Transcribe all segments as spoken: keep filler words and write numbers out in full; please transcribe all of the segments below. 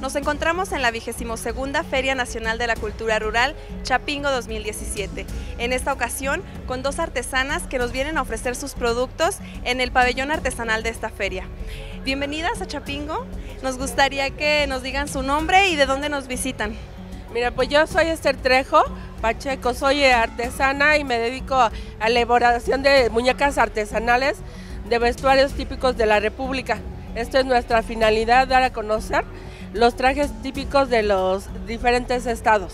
Nos encontramos en la vigésima segunda Feria Nacional de la Cultura Rural, Chapingo dos mil diecisiete. En esta ocasión, con dos artesanas que nos vienen a ofrecer sus productos en el pabellón artesanal de esta feria. Bienvenidas a Chapingo. Nos gustaría que nos digan su nombre y de dónde nos visitan. Mira, pues yo soy Esther Trejo Pacheco, soy artesana y me dedico a la elaboración de muñecas artesanales de vestuarios típicos de la República. Esto es nuestra finalidad, dar a conocer los trajes típicos de los diferentes estados.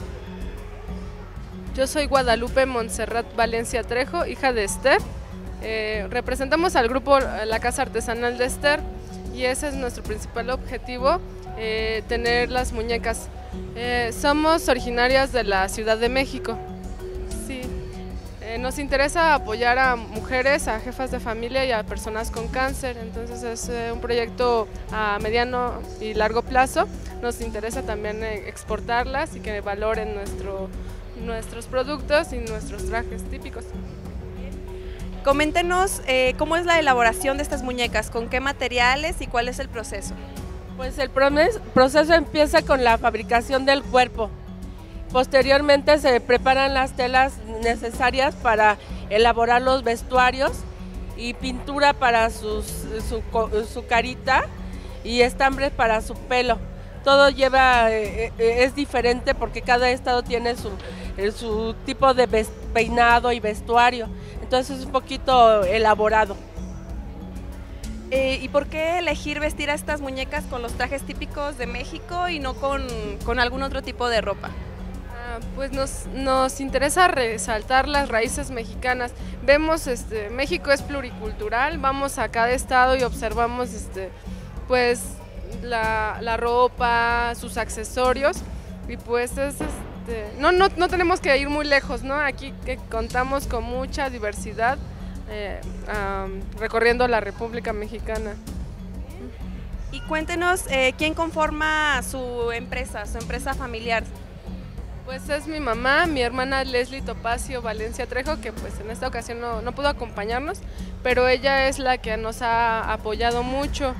Yo soy Guadalupe Montserrat Valencia Trejo, hija de Esther. Eh, representamos al grupo La Casa Artesanal de Esther y ese es nuestro principal objetivo, eh, tener las muñecas. Eh, somos originarias de la Ciudad de México. Sí. Eh, nos interesa apoyar a mujeres, a jefas de familia y a personas con cáncer, entonces es eh, un proyecto a mediano y largo plazo. Nos interesa también eh, exportarlas y que valoren nuestro, nuestros productos y nuestros trajes típicos. Coméntenos eh, cómo es la elaboración de estas muñecas, con qué materiales y cuál es el proceso. Pues el proceso empieza con la fabricación del cuerpo. Posteriormente se preparan las telas necesarias para elaborar los vestuarios y pintura para sus, su, su carita y estambres para su pelo. Todo lleva, es diferente porque cada estado tiene su, su tipo de peinado y vestuario, entonces es un poquito elaborado. Eh, ¿Y por qué elegir vestir a estas muñecas con los trajes típicos de México y no con, con algún otro tipo de ropa? Ah, pues nos, nos interesa resaltar las raíces mexicanas. Vemos, este, México es pluricultural, vamos a cada estado y observamos este, pues, la, la ropa, sus accesorios y pues es, este, no, no, no tenemos que ir muy lejos, ¿no? Aquí que contamos con mucha diversidad. Eh, um, recorriendo la República Mexicana. Y cuéntenos, eh, ¿quién conforma su empresa, su empresa familiar? Pues es mi mamá, mi hermana Leslie Topacio Valencia Trejo, que pues en esta ocasión no, no pudo acompañarnos, pero ella es la que nos ha apoyado mucho.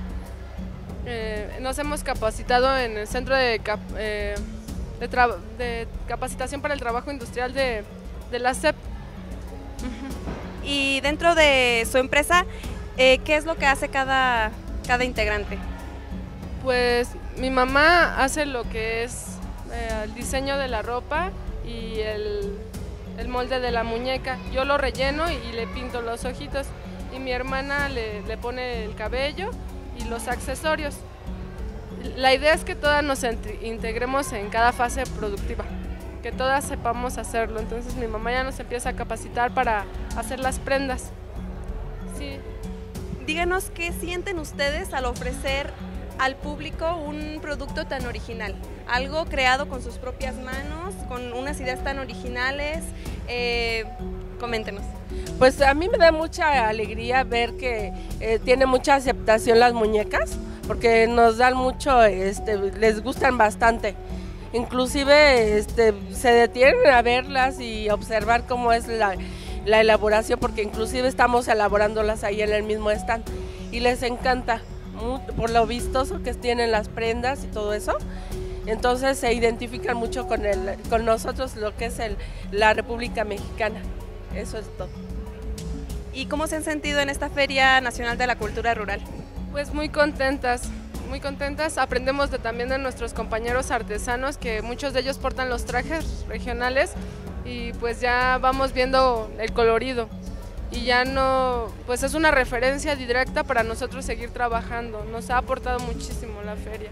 Eh, nos hemos capacitado en el Centro de, cap, eh, de, de Capacitación para el Trabajo Industrial de, de la S E P. Uh-huh. Y dentro de su empresa, eh, ¿qué es lo que hace cada, cada integrante? Pues mi mamá hace lo que es eh, el diseño de la ropa y el, el molde de la muñeca. Yo lo relleno y, y le pinto los ojitos. Y mi hermana le, le pone el cabello y los accesorios. La idea es que todas nos integremos en cada fase productiva, que todas sepamos hacerlo. Entonces mi mamá ya nos empieza a capacitar para hacer las prendas. Sí. Díganos qué sienten ustedes al ofrecer al público un producto tan original, algo creado con sus propias manos, con unas ideas tan originales. Eh, coméntenos. Pues a mí me da mucha alegría ver que eh, tiene mucha aceptación las muñecas, porque nos dan mucho, este, les gustan bastante. Inclusive este, se detienen a verlas y observar cómo es la, la elaboración, porque inclusive estamos elaborándolas ahí en el mismo stand y les encanta por lo vistoso que tienen las prendas y todo eso. Entonces se identifican mucho con, el, con nosotros, lo que es el, la República Mexicana. Eso es todo. ¿Y cómo se han sentido en esta Feria Nacional de la Cultura Rural? Pues muy contentas. Muy contentas, aprendemos de, también de nuestros compañeros artesanos, que muchos de ellos portan los trajes regionales y pues ya vamos viendo el colorido y ya no, pues es una referencia directa para nosotros seguir trabajando. Nos ha aportado muchísimo la feria.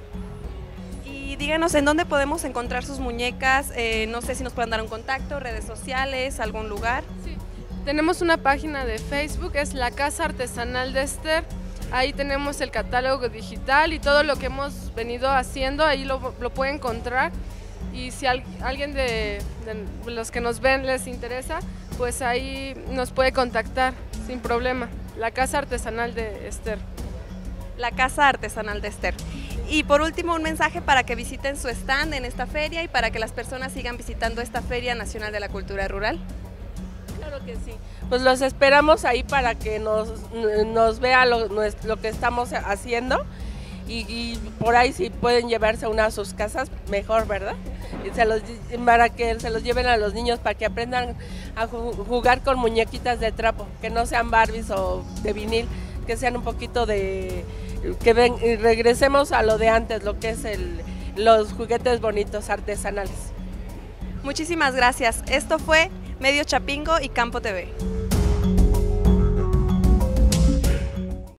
Y díganos, ¿en dónde podemos encontrar sus muñecas? Eh, no sé si nos pueden dar un contacto, redes sociales, algún lugar. Sí, tenemos una página de Facebook, es La Casa Artesanal de Esther. Ahí tenemos el catálogo digital y todo lo que hemos venido haciendo, ahí lo, lo puede encontrar. Y si al, alguien de, de los que nos ven les interesa, pues ahí nos puede contactar sin problema. La Casa Artesanal de Esther. La Casa Artesanal de Esther. Y por último, un mensaje para que visiten su stand en esta feria y para que las personas sigan visitando esta Feria Nacional de la Cultura Rural. Claro que sí. Pues los esperamos ahí para que nos, nos vea lo, lo que estamos haciendo y, y por ahí si pueden llevarse una a sus casas, mejor, ¿verdad? Y se los, para que se los lleven a los niños para que aprendan a jugar con muñequitas de trapo, que no sean Barbies o de vinil, que sean un poquito de... que ven, regresemos a lo de antes, lo que es el, los juguetes bonitos artesanales. Muchísimas gracias. Esto fue Medio Chapingo y Campo T V.